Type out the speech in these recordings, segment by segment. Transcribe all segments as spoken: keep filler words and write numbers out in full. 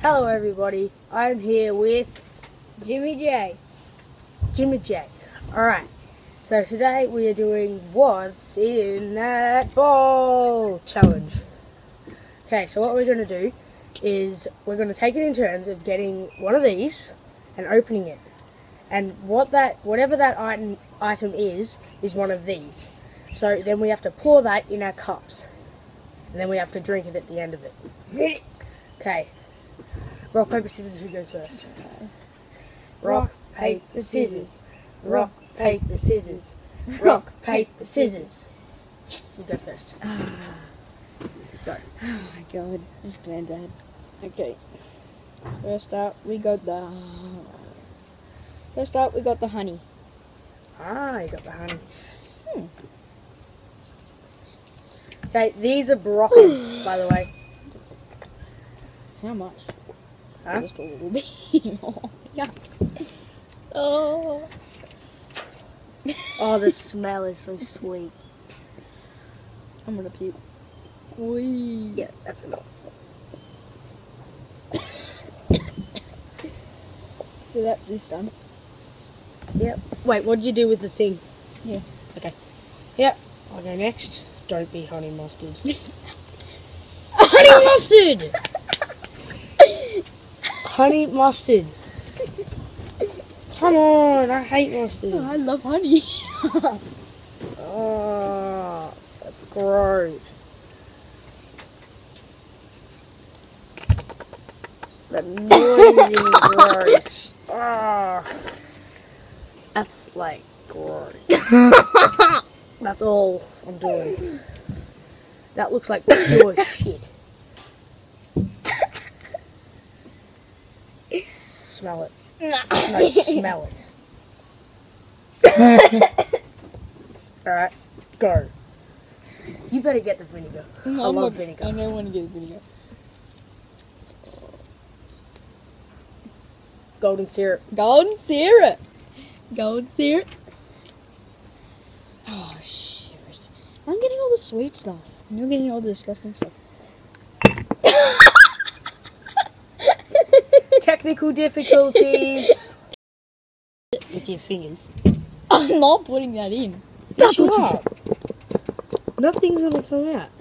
Hello everybody, I'm here with Jimmy J. Jimmy J. Alright, so today we are doing What's in That Bowl challenge. Okay, so what we're going to do is we're going to take it in turns of getting one of these and opening it. And what that, whatever that item, item is, is one of these. So then we have to pour that in our cups. And then we have to drink it at the end of it. Okay. Rock, paper, scissors, who goes first? Rock, paper, scissors. Rock, paper, scissors. Rock, paper, scissors. Yes, you go first. Go. Oh my god, this is going bad. Okay. First up, we got the... First up, we got the honey. Ah, you got the honey. Hmm. Okay, these are Broccas, by the way. How much? Huh? Just a little bit. Oh, yuck. Oh. Oh, the smell is so sweet. I'm gonna puke. Wee. Yeah, that's enough. So that's this done. Yep. Wait, what did you do with the thing? Yeah. Okay. Yep. I'll go next. Don't be honey mustard. Honey mustard! Honey mustard. Come on, I hate mustard. Oh, I love honey. Oh, that's gross. That noisy gross. Oh, that's like gross. That's all I'm doing. That looks like pure shit. Smell it. No, smell it. Alright, go. You better get the vinegar. I I'm love not, vinegar. I don't want to get vinegar. Golden syrup. Golden syrup. Golden syrup. Oh, shivers. I'm getting all the sweet stuff. And you're getting all the disgusting stuff. Technical difficulties. With your fingers. I'm not putting that in. That's Shut what you up. said. Nothing's gonna come out.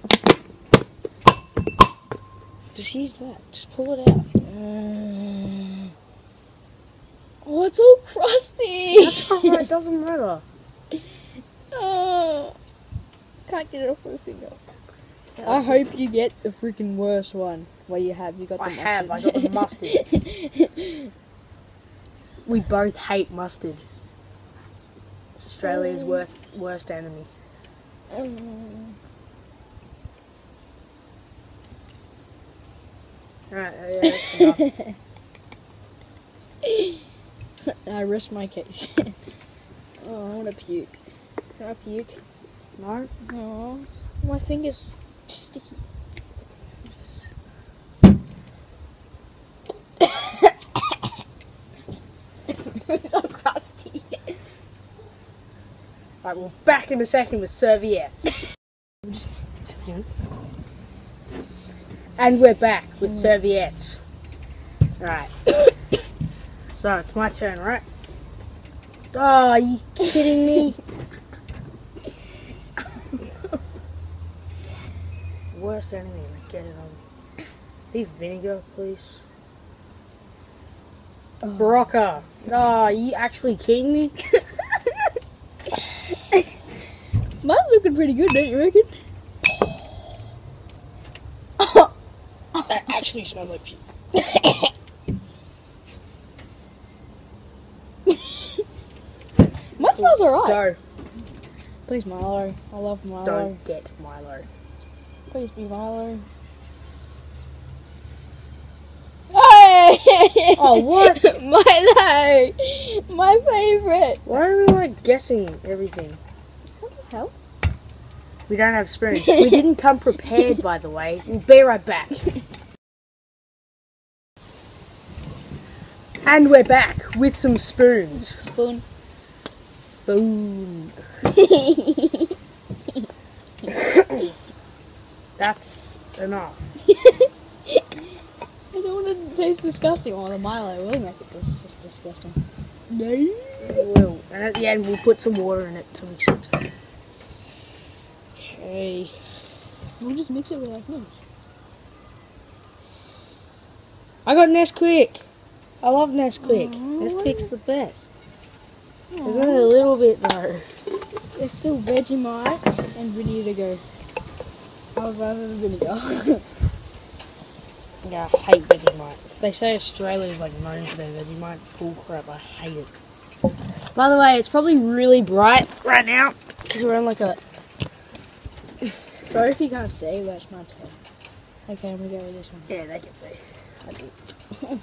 Just use that. Just pull it out. Uh, oh, it's all crusty. That's alright, it doesn't matter. Oh, can't get it off with a finger. I hope you get the freaking worst one. Where you have, you got the I mustard. have, I got the mustard. We both hate mustard. It's Australia's worst, worst enemy. Mm. Alright, yeah, that's enough. I rest my case. Oh, I want to puke. Can I puke? No? Oh, my finger's sticky. It's so crusty. Right, we're back in a second with serviettes. And we're back with serviettes. Right. So, it's my turn, right? Oh, are you kidding me? Worst enemy, like, get it on. Be vinegar, please. Oh. Brocca. Oh, are you actually kidding me? Mine's looking pretty good, don't you reckon? That actually smells like puke. Mine smells alright. Go. Please, Milo. I love Milo. Don't get Milo. Please be Milo. Hey! Oh, what? Milo! My favourite! Why are we like guessing everything? What the hell? We don't have spoons. We didn't come prepared, by the way. We'll be right back. And we're back with some spoons. Spoon. Spoon. That's enough. I don't want it to taste disgusting. Well, the Milo will make it dis- dis- disgusting. No. It will. And at the end, we'll put some water in it to mix it. Okay. We'll just mix it with our snakes. I got Nesquik. I love Nesquik. Aww. Nesquik's the best. There's only a little bit though. There's still Vegemite and vinegar to go. I would rather the vinegar. Yeah, I hate Vegemite. They say Australia is like known for their Vegemite. Bull crap, I hate it. By the way, it's probably really bright right now because we're on like a. Sorry if you can't see, but it's my turn. Okay, I'm gonna go with this one. Yeah, they can see. I do.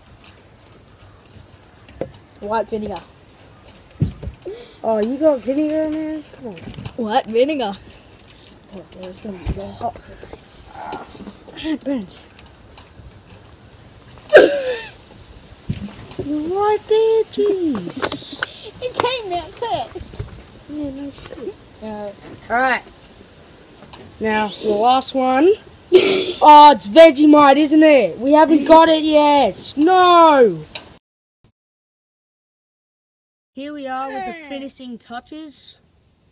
White vinegar. Oh, you got vinegar, man? Come on. White vinegar. Oh, dude, it's gonna be so hot. It burns. You're right there, jeez. It came out first. Yeah, no shit. Uh, Alright. Now, the last one. Oh, it's Vegemite, isn't it? We haven't got it yet. No! Here we are with the finishing touches.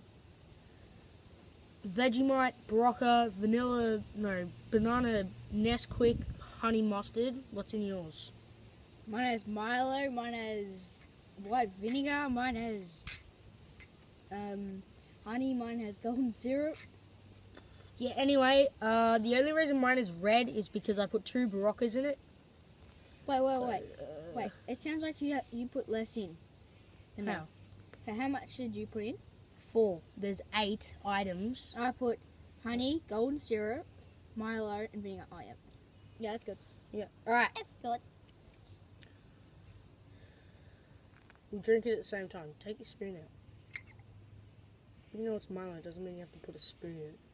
Vegemite, Barocca, vanilla, no, banana Nesquik, honey mustard. What's in yours? mine has Milo, mine has white vinegar, mine has um, honey, mine has golden syrup. Yeah, anyway, uh, the only reason mine is red is because I put two Baroccas in it. Wait, wait, wait. Wait, it sounds like you ha- you put less in. than How? mine. Okay, how much did you put in? Four. There's eight items. I put honey, golden syrup, Milo, and vinegar. Oh, yeah. Yeah, that's good. Yeah. Alright. That's good. We'll drink it at the same time. Take your spoon out. You know it's Milo, it doesn't mean you have to put a spoon in it.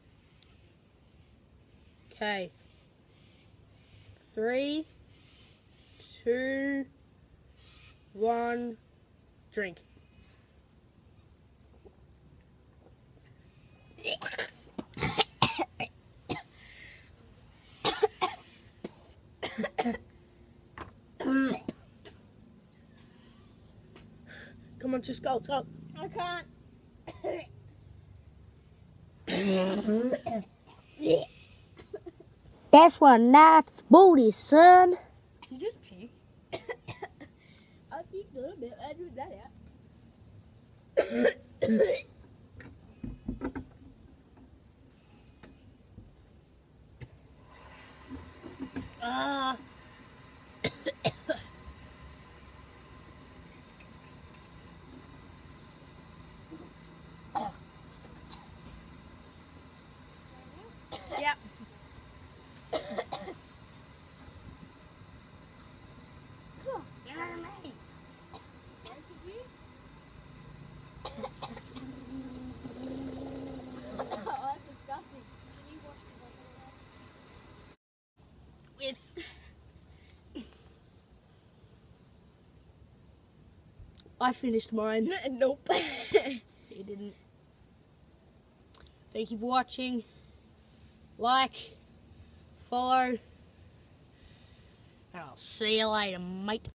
Okay. Three, two, one, drink. Come on, just go, let's go. I can't. That's what knife's booty, son. You just pee. I peeked a little bit. I drew that out. Ah. Yep. Oh, that's disgusting. Can you wash the With I finished mine. Nope. He didn't. Thank you for watching. Like, follow, and I'll see you later, mate.